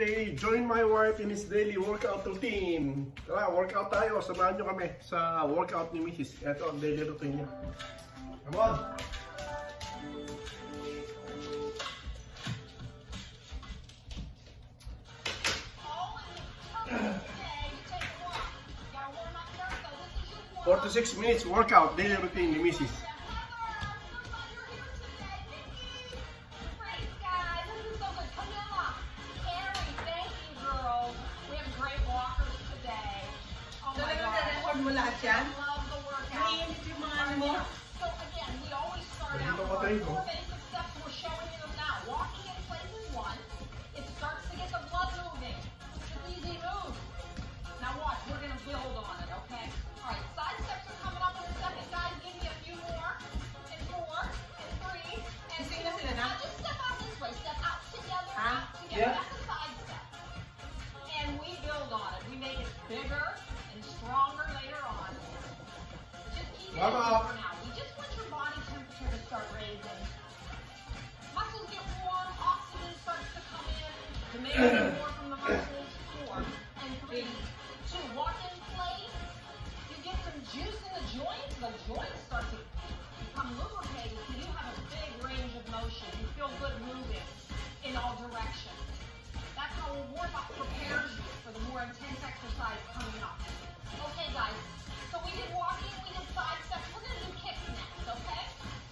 birthday, join my wife in his daily workout routine. Tara, workout tayo. Samahan nyo kami sa workout ni Mrs. Ito ang daily routine niya. Come on! Four to 6 minutes workout, daily routine ni Mrs. Lahat yan? Naiinit yung mga ano mo? So again, we always start out with 4 basic steps. We're showing you them now. Walking in place is 1. It starts to get the blood moving. It's an easy move. Now watch, we're going to build on it, okay? All right, side steps are coming up in a second. Guys, give me a few more. And 4, and 3, and 2. Just step out this way. Step out together, out together. That's a side step. And we build on it. We make it bigger and stronger later on. Just keep it for now. We just want your body temperature to start raising. Muscles get warm, oxygen starts to come in to make more from the muscles. 4 and 3, 2. Walk in place. You get some juice in the joints. The joints start to become lubricated, so you have a big range of motion. You feel good moving in all directions. That's how a warm-up prepares you for the more intense exercise coming up. Okay, guys, so we did walking, we did side steps. We're going to do kicks next, okay?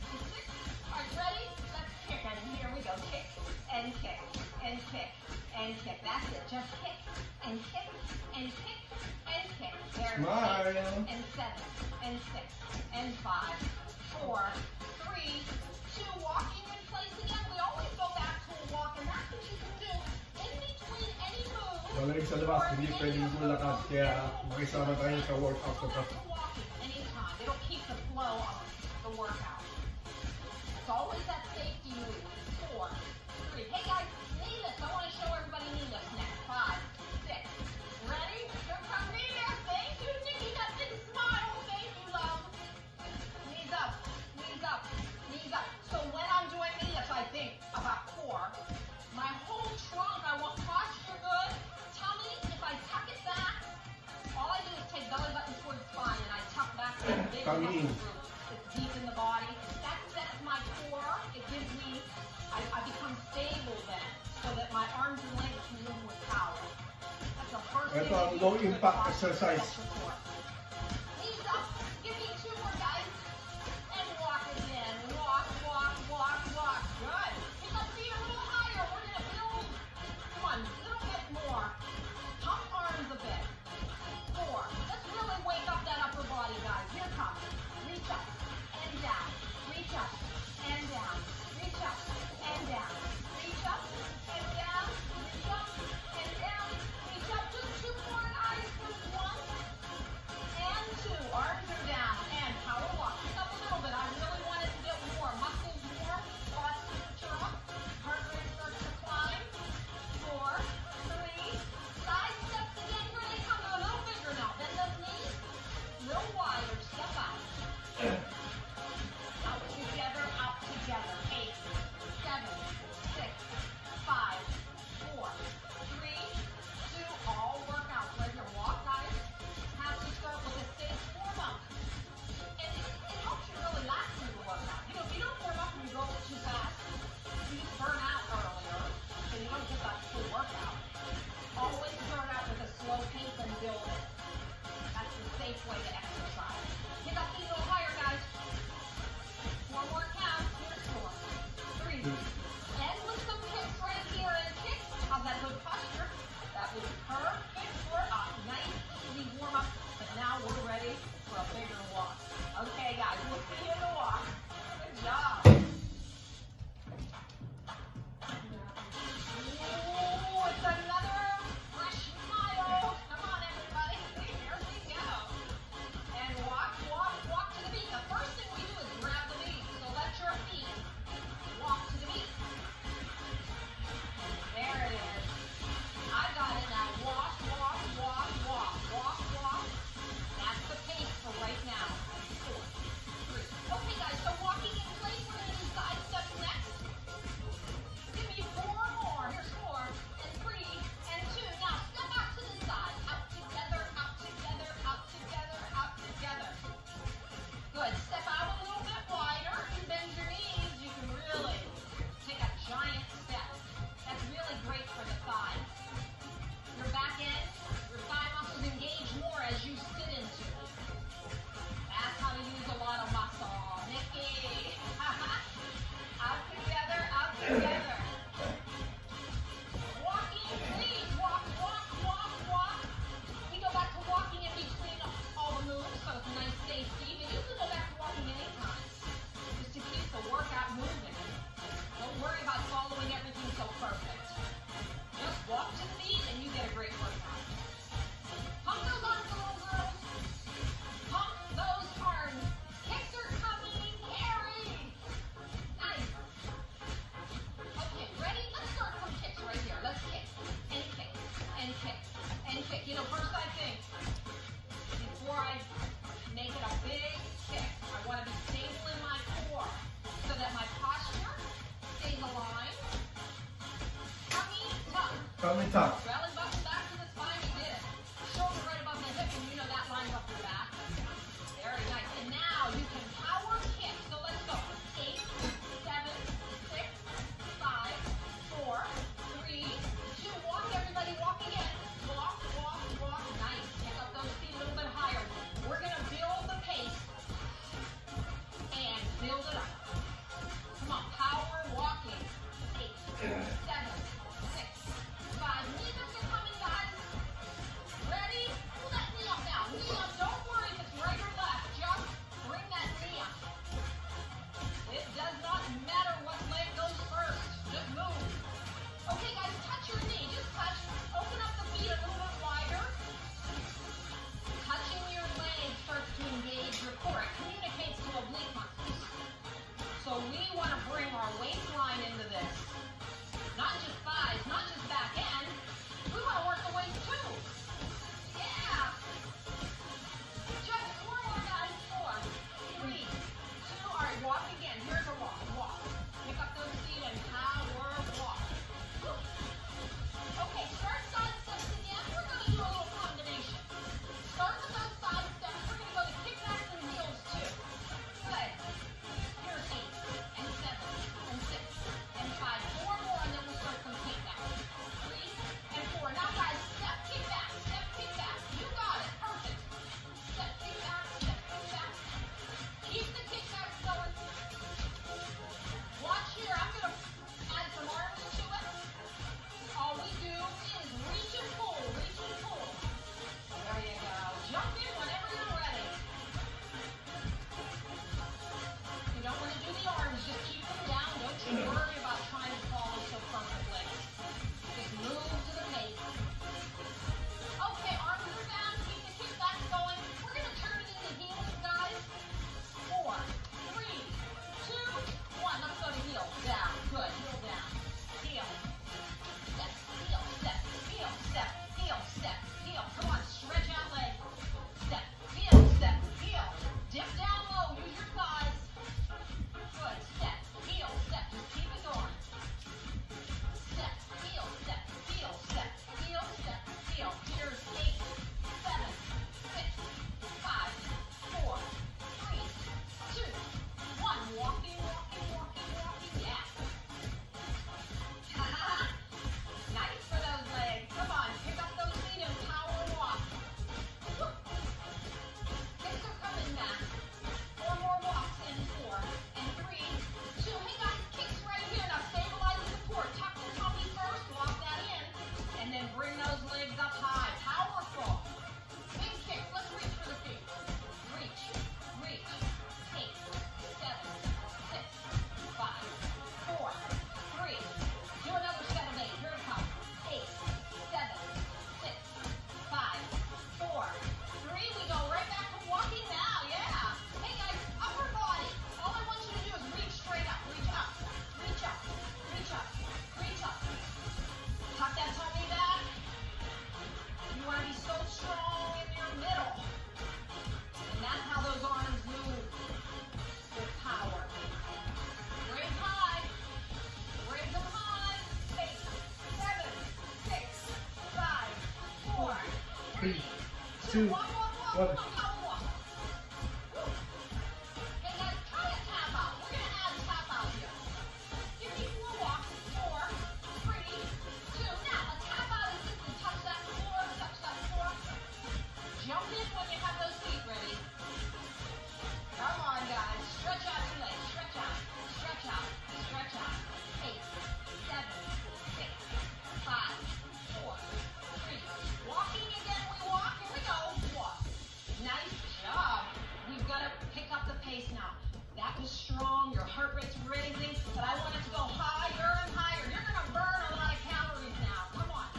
All right, ready? Let's kick. And here we go. Kick and kick and kick and kick. That's it. Just kick and kick and kick and kick. There's 6 and 7 and 6 and 5, 4, 3, 2. Walking in place again. We always go back to a walk, and that's what you can do in between any move. Malamig sa labas, hindi pwedeng gulakad, kaya makisama tayo sa workout sa taas. Anytime. It'll keep the flow of the workout. It's always that safety move. 4, 3. Hey guys, knee lifts. I want to show everybody knee lifts next. 5, 6. Ready? Here come knee lifts. Thank you, Nikki. That big smile. Thank you, love. Knees up. Knees up. Knees up. So when I'm doing knee lifts, I think about core. My whole trunk, I want posture good. Tummy, if I tuck it back, all I do is take belly button towards spine and I tuck back to the big muscle group. It's deep in the body. That sets my core. It gives me, I become stable then, so that my arms and legs can move with power. That's the first thing. Ito ang low impact exercise. Knees up. Give me 2 more, guys. And walk again. Walk, walk, walk, walk. Good. Pick up feet a little higher. We're going to build. Come on, a little bit more. Pump arms a bit. 4. Let's really wake up that upper body, guys. Here comes. Reach up and down. Reach up and down. Reach up and down. Reach up and down. Reach up and down. Reach up. Just 2 more, guys. Just 1, Tummy tuck. Belly button back to the spine, you did it. Shoulder right above the hip, and you know that lines up your back. Very nice. And now you can power kick. So let's go. 8, 7, 6, 5, 4, 3, 2, walk everybody, walk again. Walk, walk, walk. Nice. Pick up those feet a little bit higher. We're going to build the pace and build it up. Come on, power walking. 8, 7, 6, 5. Knees up to coming, guys. Ready? Pull that knee up now. Knee up. Don't worry if it's right or left. Just bring that knee up. It does not matter what leg goes first. Just move. Okay, guys, touch your knee. Just touch. Open up the feet a little bit wider. Touching your leg starts to engage your core. It communicates to oblique muscles. So we want to bring our waistline into this. Not just thighs, not just back end. We want to work the waist too. Yeah. Just 4 more, guys. 4, 3, 2. All right, walk again. Here's a walk. Walk. Pick up those feet and power walk. Okay, start side steps again. We're going to do a little combination. Start with those side steps. We're going to go to kickbacks and heels too. Good. Here's 8, and 7, and 6, and 5. 4 more, and then we'll start some kickbacks. 3, and 4. Now, guys, step, kick back, step, kick back. You got it. Perfect. Step, kick back, step, kick back. Keep the kickbacks going. Watch here. I'm going to add some arms to it. All we do is reach and pull, reach and pull. There you go. Jump in whenever you're ready. You don't want to do the arms, just keep them down. Don't you worry about trying to follow so perfectly. Just move to the pace. Okay, arms are down. Keep the kickbacks going. We're going to turn it into heels, guys. 4, 3, 2, 1. Let's go to heels. Down. Good. Heel down. Heel. Step, heel, step, heel, step, heel, step, heel. Come on, stretch out leg. Step, heel, dip down low, use your thighs. Good, step, heel, step, just keep it going. Step, heel, step, heel, step, heel, step, heel. Here's 8, 7, 6, 5, 4, 3, 2, 1. Walking, walking, walking, walking, yeah. Nice for those legs. Come on, pick up those feet and power walk. Woo. Kicks are coming back. 4 more walks in 4, and 3, 2. Hey guys, kicks right here. Now stabilize the core. Tuck the tummy first, walk that in, and then bring those legs up high. Powerful. Big kick. Let's reach for the feet. Reach, reach. 8, 7, 6, 5, 4, 3. Do another set of 8. Here it comes. 8, 7, 6, 5, 4, 3. We go right back to walking now. Yeah. Hey guys, upper body. All I want you to do is reach straight up. Reach up. Reach up. Reach up. Reach up. Tuck that tummy back. You want to be so strong in your middle. And that's how those arms move with power. Raise high. Raise them high. 8, 7, 6, 5, 4, 3, 2, 1. Walk, walk, walk. Come on, power walk. Woo. Hey guys, try a tap out. We're going to add tap out here. Give me 4 walks. 4, 3, 2. Now, a tap out is just to touch that floor, touch that floor. Jump in when you have those feet ready. Come on, guys. Stretch out your legs. Stretch out. Stretch out. Stretch out. 8, 7, 6, 5, 4, 3. Walking again. We walk. Here we go. Walk. Nice job. We've got to pick up the pace now. That was strong. Your heart rate's raising, but I want it to go higher and higher. You're going to burn a lot of calories now. Come on.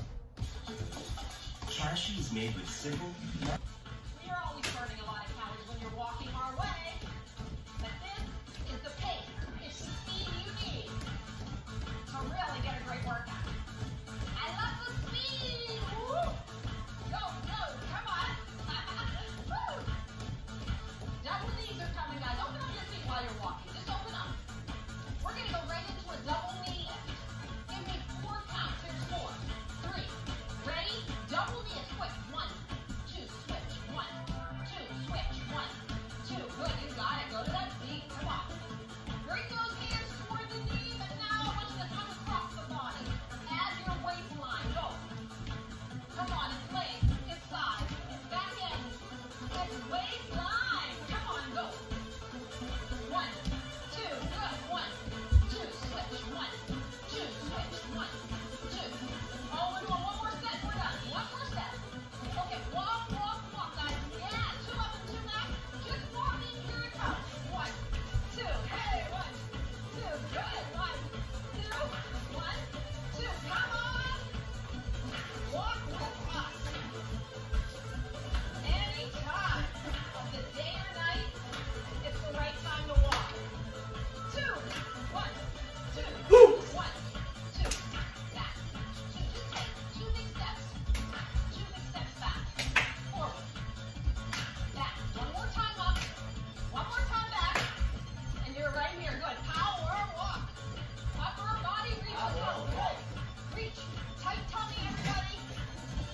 Cashew is made with simple. You're always burning a lot of calories when you're walking our way. But this is the pace. It's the speed you need to really get a great workout. I love the speed. Woo! Go, go, come on. Woo! Double knees are coming, guys. Open up your feet while you're walking. Just open up. We're going to go right into a double knee. Give me 4 counts. Here's 4.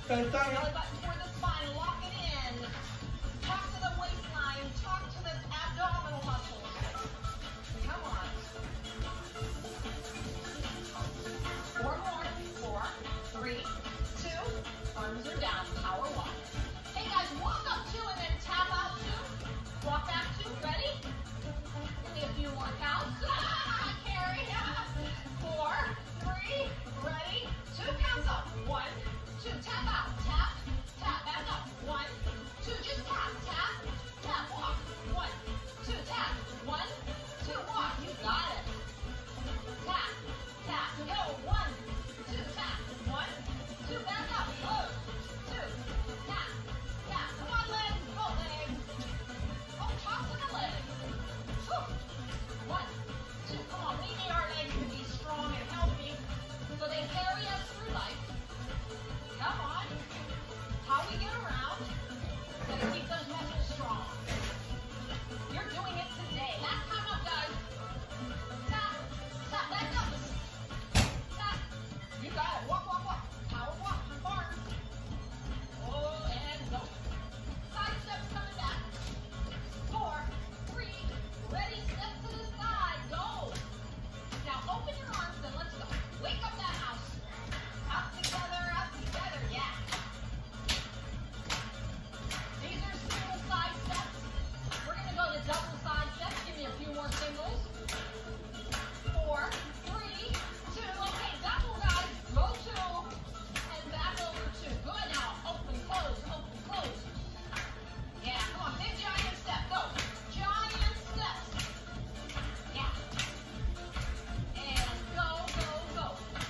Belly Belly button toward the spine, lock it in. Talk to the waistline, talk to the abdominal muscles. Come on. 4 more. 4, 3, 2. Arms are down. Power walk. Hey guys, walk up 2 and then tap out 2. Walk back 2. Ready? Give me a few more counts. Carry. 4, 3. Ready? 2 counts up. 1, 2. Tap out. Tap. Tap. Back up. 1, 2. Just tap. Tap. Tap. Walk. 1, 2. Tap. 1, 2. Walk. You got it. Tap. Tap. Go. 1, 2. Tap. 1, 2. Back up. Go. 2. Tap. Tap. Come on, legs. Go, legs. Oh, toss to the legs. Whew. 1, 2. Come on. We need our legs to be strong and healthy so they carry us through life. Come on. How we get around. Gotta keep those muscles strong. You're doing it today. Last time up, guys. Tap. Tap. Back up. Tap. You got it. Walk, walk, walk. Power walk. Arms. Oh, and go. Side steps coming back. 4, 3. Ready. Step to the side. Go. Now open your arms and let's go. Wake up that house. Up together, yeah. These are single side steps. We're going to go to double side steps. Give me a few more singles. 4, 3, 2. Okay, double guys. Go 2 and back over 2. Good now. Open, close, open, close. Yeah, come on. Big giant step. Go. Giant steps. Yeah. And go, go, go.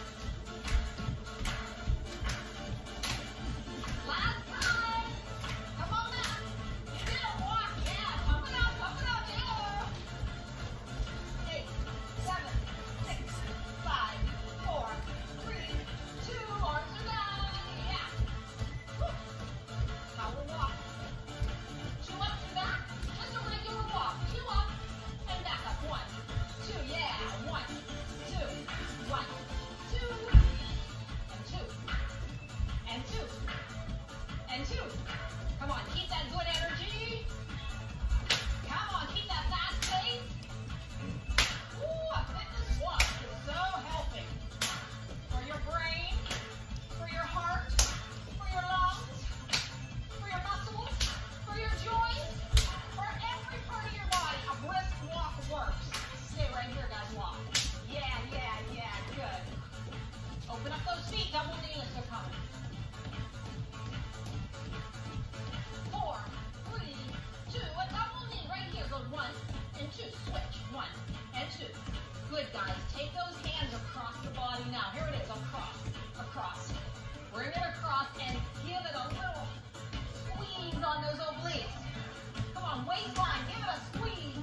Last time. Come on back. You did a walk. Yeah. Pump it up, yeah. 8, 7, 6, 5, 4, 3, 2. Arms are down. Yeah. Whew. Power walk. 2 up and back. Just a regular walk. 2 up and back up. 1, 2. Yeah. 1, 2. 1, 2. And 2. And 2. And 2. Come on, keep that good energy. Come on, keep that fast pace. Ooh, a fitness walk is so healthy. For your brain, for your heart, for your lungs, for your muscles, for your joints, for every part of your body. A brisk walk works. Stay right here, guys, walk. Yeah, good. Open up those feet, double knee lifts are coming. 4, 3, 2, a double knee right here. Go 1 and 2, switch, 1 and 2. Good, guys. Take those hands across the body now. Here it is, across. Bring it across and give it a little squeeze on those obliques. Come on, waistline, give it a squeeze.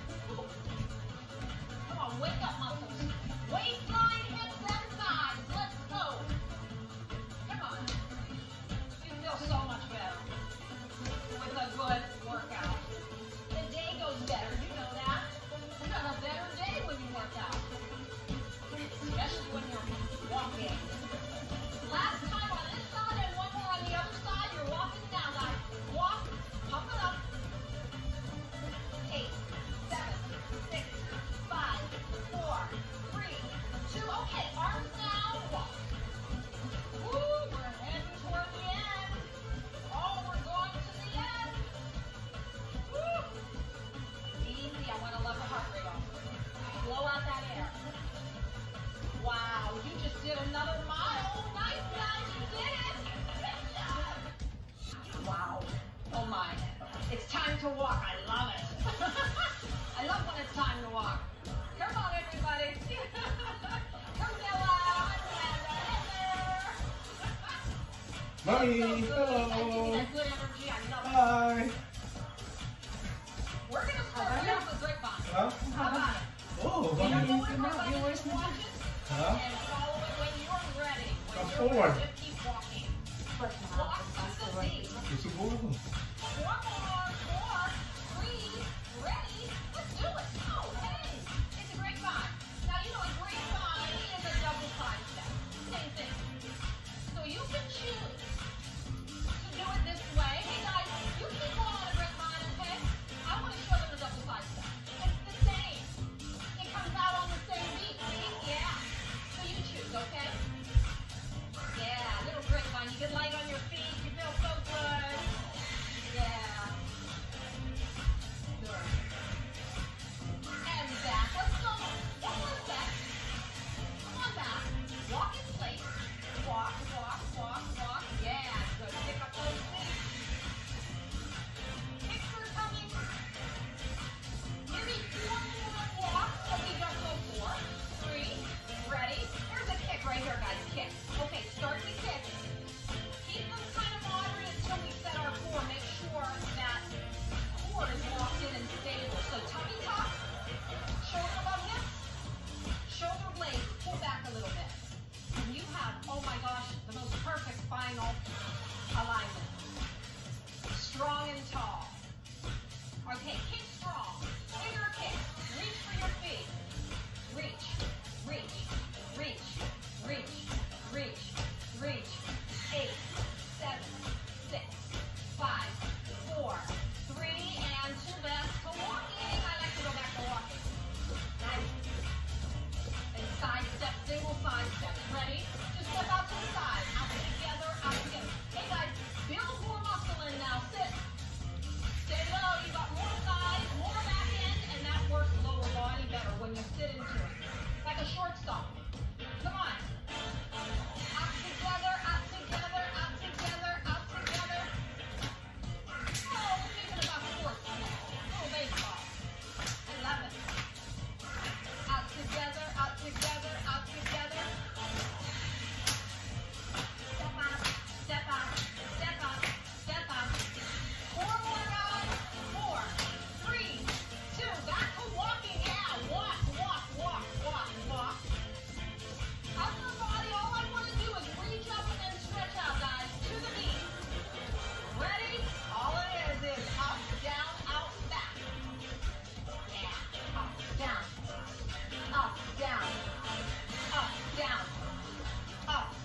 Come on, wake up muscles. Waistline, hips, and thighs. Let's go. Come on. You feel so much better with a good workout. The day goes better. You know that. You have a better day when you work out. Especially when you're walking. Last time on this side and 1 more on the other side. You're walking down, guys. Walk. Pump it up. 8, 7, 6, 5, 4, 3, 2. Okay, arms down. Walk. Woo, we're heading toward the end. Oh, we're going to the end. Woo. Easy. I want to let the heart rate off. Blow out that air. Wow, you just did another mile. Nice, guys. You did it. Good job. Wow. Oh, my. It's time to walk. I love it. I love when it's time to walk. Come on, everybody. Camilla, Mommy, That's so good. hello. I give you that good energy. I love it. Hi. We're going to start right off with grapevine. Huh? How about it? Oh, You don't know mommy. everybody just watch it Huh? and follow it when you're ready. When Come you're forward. ready, just keep walking. Walk to the knee. Siguro. 4 more, 4, 3, ready. Let's do it. Oh, hey. It's a grapevine. Now, you know, a grapevine is a double side step. Same thing. So you can choose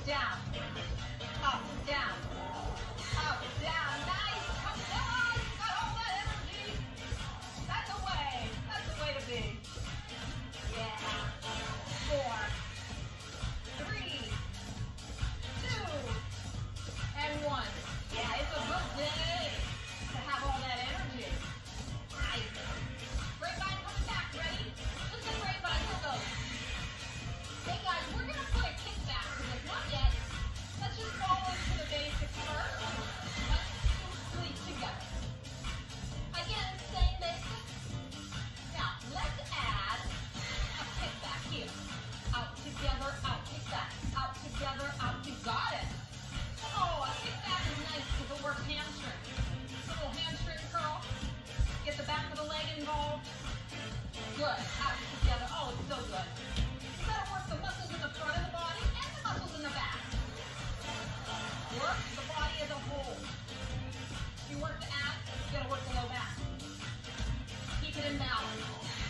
down, up, down, up, down. Nice. Come on. Got all that energy. That's the way. That's the way to be. Yeah. 4, 3, 2, and 1. Yeah, it's a good day to have all that energy. Nice. Grapevine coming back. Ready? Listen, Grapevine. We'll go. Hey guys, we're going to put a kickback to this. Not yet. Let's just fall into the basics first. Let's do sleep together. Again, same basics. Now, let's add a kickback here. Out together, out, kickback. Out together, out. You got it. Oh, a kickback is nice because it works hamstring. Little hamstring curl. Get the back of the leg involved. Good. Out together. Oh, it's so good. You gotta work the muscles in the front of the body and the muscles in the back. Work the body as a whole. You work the abs, you gotta work the low back. Keep it in balance.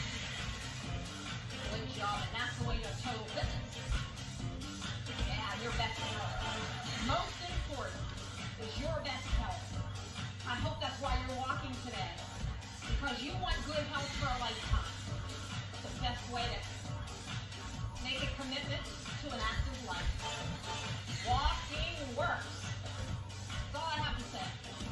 Good job, and that's the way your total fitness. Yeah, your best health. Most important is your best health. I hope that's why you're walking today. Because you want good health for a lifetime. The best way to make a commitment to an active life. Walking works. That's all I have to say.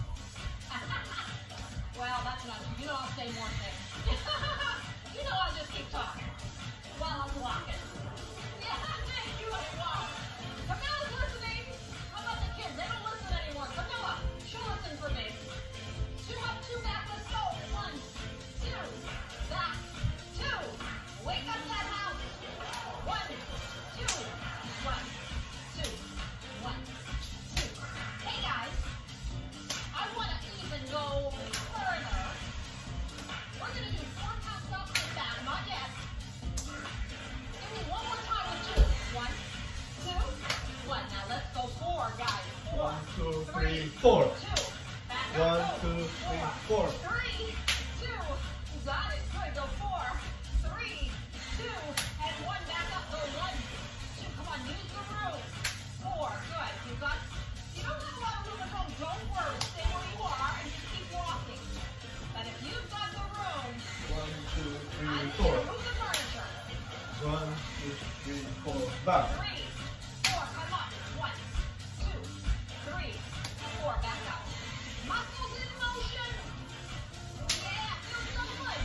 Well, that's not true. You know I'll say more things. You know I'll just keep talking while I'm walking. Yeah, thank you, I walk. Camilla's listening. How about the kids? They don't listen anymore. Camilla, she'll listen for me. 2 up, 2 back, let's go. 1, 2, back, 2. Wake up that house. 1, 2, 1, 2, 1, 2. Hey guys, I want to even go further. We're going to do 4 counts up and back, not yet. Give me one more time with 2. 1, 2, 1. Now let's go 4, guys. 4, 1, 2, 3, 3, 4. 2. Back 1, up, go. 2, 3, 4. 3, 2. You got it. Good. Go 4, 3, 2, and 1. Back up. Go 1, 2. Come on. Use the room. 4. Good. You got. You don't have a lot of room at home. Don't worry. Stay where you are and just keep walking. But if you've got the room, 1, 2, I 3, need you 4. to move the furniture. 1, 2, 3, 4. Back. 3, 4. Come up. 1, 2, 3, 4. Back up. Muscles in motion. Yeah, feels so good.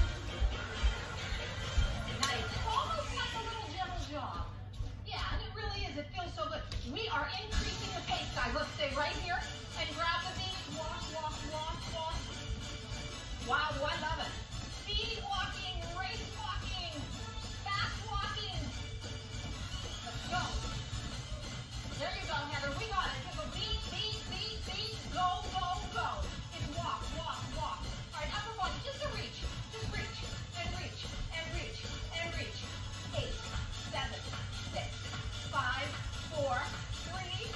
Nice. It's almost like a little gentle jog. Yeah, and it really is. It feels so good. We are increasing the pace, guys. Let's stay right here and grab the beat. Walk, walk, walk, walk. Wow, do I love it. Speed walking, race walking, fast walking. Let's go. There you go, Heather. We got it. Give a beat, beat, beat, beat. Go, go, go. It's walk, walk, walk. All right, upper body, just a reach. Just reach, and reach, and reach, and reach. 8, 7, 6, 5, 4, 3.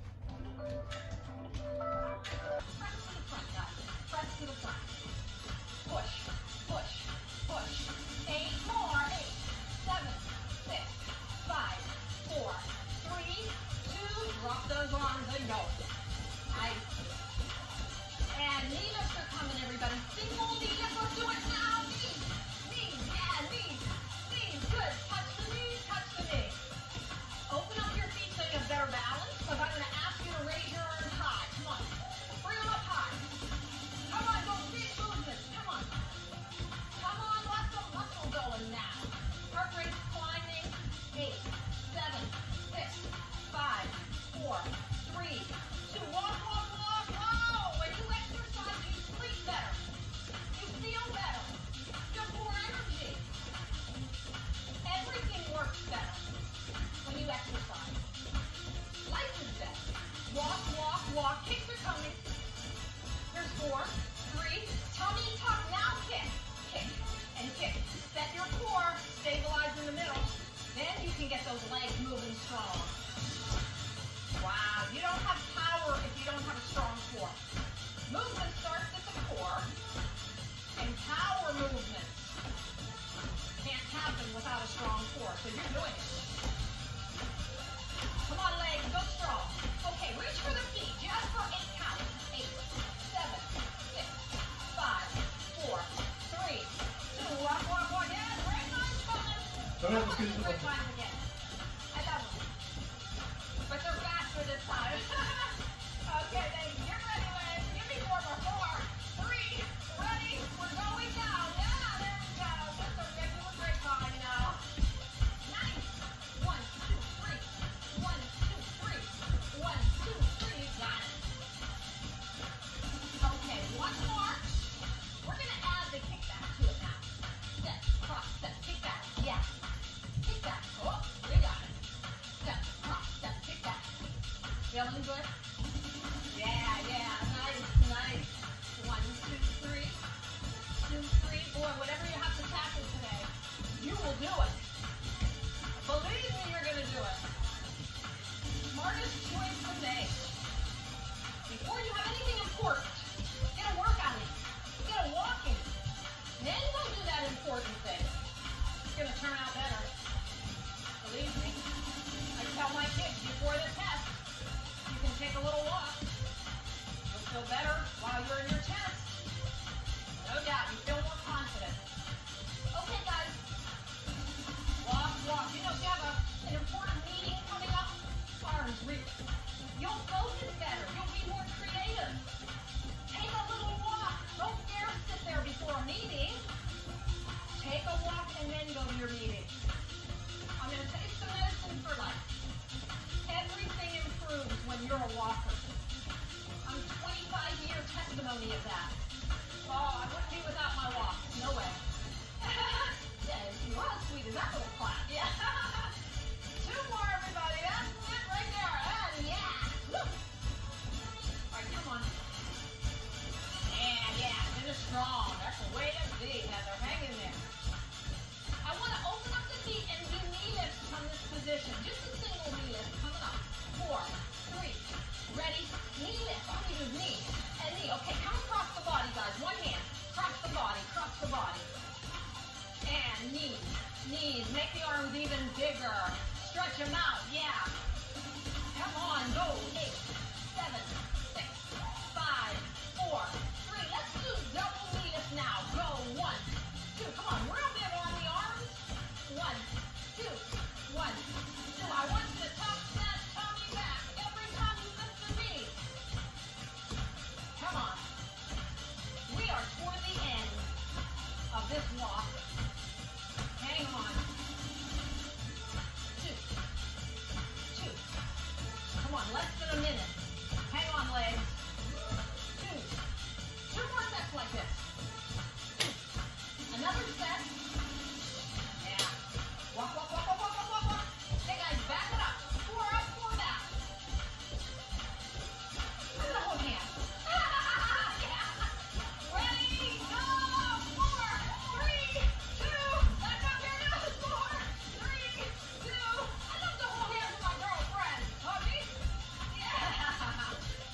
Press to the front, guys. Press to the front. Feeling good? Yeah, nice, nice. 1, 2, 3. 2, 3. Boy, whatever you have to tackle today, you will do it. Believe me, you're going to do it. Smartest choice to make. Before you have anything important, get a workout in. Get a walk in. Then go do that important thing. It's going to turn out better. Believe me. I tell my kids before the test, you can take a little walk. You'll feel better while you're in your test. No doubt, you feel more confident. Okay, guys. Walk, walk. You know, if you have an important meeting coming up, arms reach. You'll focus better. You'll be more creative. Take a little walk. Don't dare sit there before a meeting. Take a walk and then go to your meeting. I'm going to take some medicine for life. Everything improves when you're a walker. I'm 25-year testimony of that. Oh, I wouldn't be without my walk. No way. Yeah, you are sweet as that little clap. Yeah. 2 more, everybody. That's it right there. And yeah. Woo. All right, come on. And yeah, finish strong. That's the way to be, Heather. Hang in there. I want to open up the feet and do knee lifts from this position. Just a single knee lift coming up. 4, 3, ready, knee lift. All you do is knee and knee. Okay, come across the body, guys. One hand. Cross the body, cross the body. And knees, knees. Make the arms even bigger. Stretch them out, yeah. Come on, go. 8, 7, 6, 5, 4, 3. Let's do double knee lift now. Go. 1, 2. Come on, real big on the arms. 1, 2, 1, 2. I want you to top that tummy back every time you lift the knee. Come on. We are toward the end of this walk. Hang on. 2, 2. Come on, less than a minute. Hang on, legs. 2. 2 more sets like this. Another set. Yeah. Walk, walk, walk, walk, walk, walk, walk, walk. Hey guys, back it up. 4 up, 4 down. Look at the whole hand. Yeah. Ready, go. 4, 3, 2. Let's up here now. 4, 3, 2. I love the whole hand for my girlfriend. Hubby? Yeah.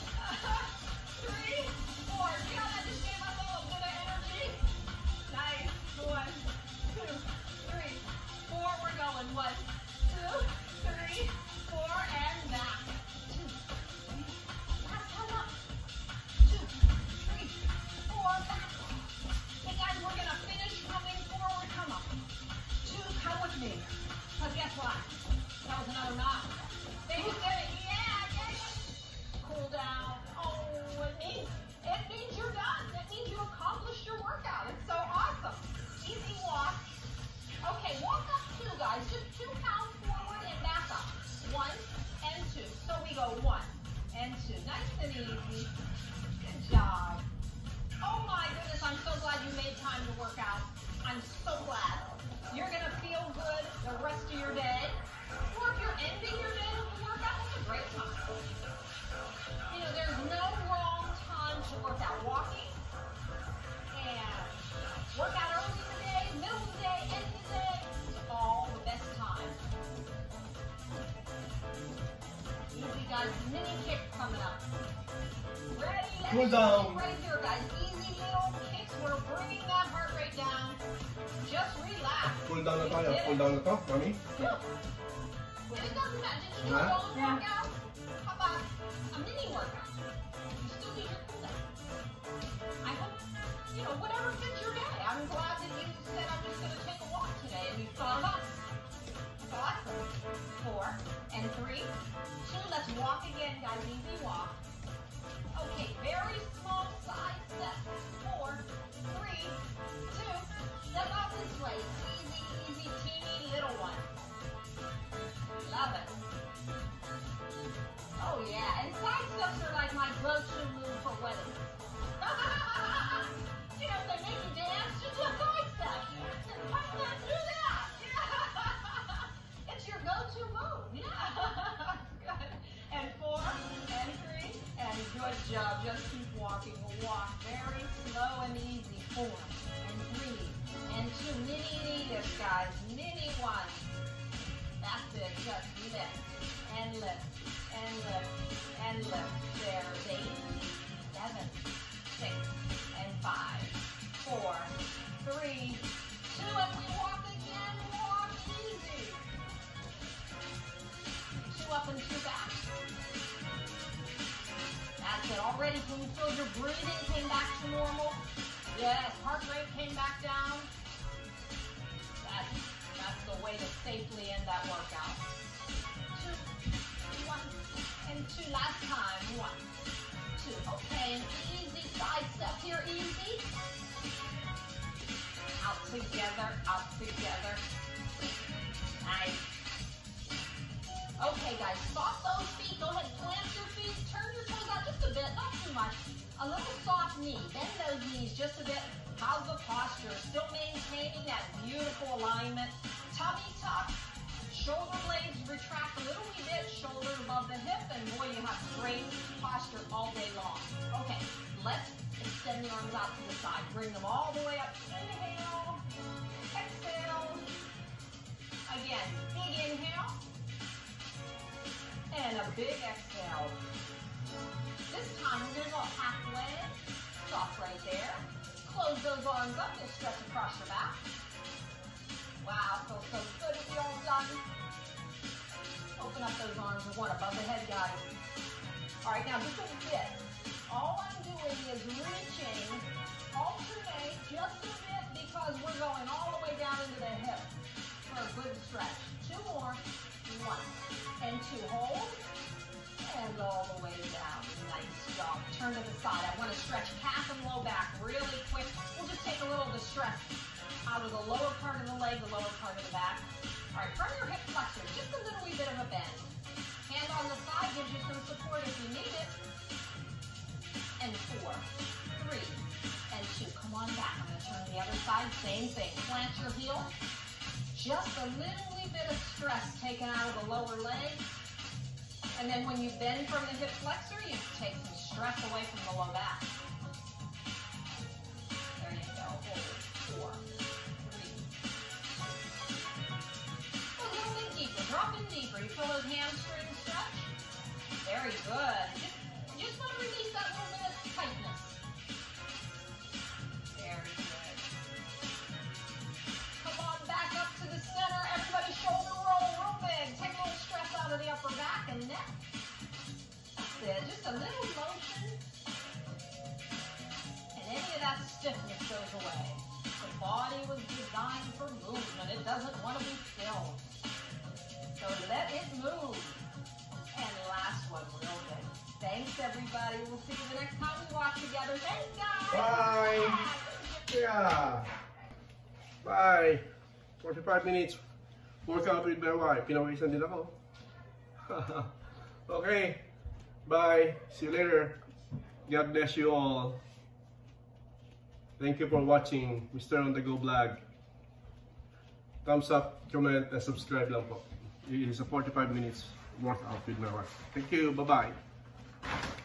3, 4. See how that just gave us a little bit of energy? Nice. 1, 2, 3, 4. We're going. 1, 2, 3, 4, and back. 2, 3. Last time up. 2, 3, 4. Back. Hey guys, we're gonna finish coming forward. Come up. 2. Come with me. Cause guess what? That was another knot. There you did it. Yeah. Cool down. Oh, it means you're done. It means you accomplished your workout. It's so awesome. Easy walk. Okay, walk up 2, guys. Just 2 pounds forward and back up. 1 and 2. So we go 1 and 2. Nice and easy. Good job. Oh my goodness, I'm so glad you made time to work out. I'm so glad. You're going to feel good the rest of your day. Or if you're ending your day with a workout, it's a great time. You know, there's no wrong time to work out. Walking and work out early in the day, middle of the day, end of the day, it's all the best time. Easy, guys. Mini kick coming up. Ready? Cool down. Right here, guys. Easy little kicks. We're bringing that heart rate down. Just relax. Cool down na tayo. Cool down na to, mami. And it doesn't matter. Did you do a long workout? How about a mini workout? You still need your cool down. I hope, you know, whatever fits your day. I'm glad that you said I'm just going to take a walk today and you thought of us. That's awesome. 4 and 3, 2. Let's walk again, guys. Easy walk. Okay, very small side step. 4, 3, 2. Step out this way. Easy, easy, teeny little one. Love it. Oh yeah, and side steps are like my go-to move for weddings. You know, they make you dance, just do a side step. Let's do that. Yeah. It's your go-to move. Yeah. Good. And 4, Good job. Just keep walking. Walk very slow and easy. 4 and 3 and 2. Mini this, guys. Mini 1. That's it. Just lift and lift and lift and lift. There's 8, 7, 6, and 5, 4, 3, 2, and we walk again. Walk easy. 2 up and 2 back. That's it. Already, can you feel your breathing came back to normal? Yes, heart rate came back down. That's the way to safely end that workout. 2, 1, and 2. Last time. 1, 2. Okay, and easy side step here. Easy. Out together, out together. Nice. Okay, guys, soft those feet. Go ahead, plant your feet. Turn your toes out just a bit, not too much. A little soft knee. Bend those knees just a bit. How's the posture? Still maintaining that beautiful alignment. Tummy tuck. Shoulder blades retract a little wee bit. Shoulders above the hip. And boy, you have great posture all day long. Okay, let's extend the arms out to the side. Bring them all the way up. Inhale. Exhale. Again, big inhale. And a big exhale. This time we're going to go halfway. Stop right there. Close those arms up. Just stretch across your back. Wow, feels so good to be all done. Open up those arms with one above the head, guys. All right, now just a bit. All I'm doing is reaching, alternate just a bit because we're going all the way down into the hip for a good stretch. 2 more. 1 and 2. Hold and all the way down. Nice job. Turn to the side. I want to stretch calf and low back really quick. We'll just take a little of the stress out of the lower part of the leg, the lower part of the back. All right, from your hip flexor, just a little wee bit of a bend. Hand on the side gives you some support if you need it. And 4, 3, and 2. Come on back. I'm going to turn to the other side. Same thing. Plant your heel. Just a little wee bit of stress taken out of the lower leg. And then when you bend from the hip flexor, you take some stress away from the low back. There you go. Hold. 4, 3. A little bit deeper. Drop in deeper. You feel those hamstrings stretch? Very good. Just want to release that little bit of tightness. Very good. Come on back up to the center. Everybody shoulder roll real big. Take a little stress out of the upper back and neck. That's it. Just a little motion. And any of that stiffness goes away. The body was designed for movement. It doesn't want to be still. So let it move. And last one real good. Thanks, everybody. We'll see you the next time we walk together. Thanks, guys. Bye. Yeah. Bye. 45 minutes. Workout with my wife. Pinawisan din ako. Okay. Bye. See you later. God bless you all. Thank you for watching Mr. On The Go Vlog. Thumbs up, comment, and subscribe lang po. It is a 45 minutes workout with my wife. Thank you. Bye-bye.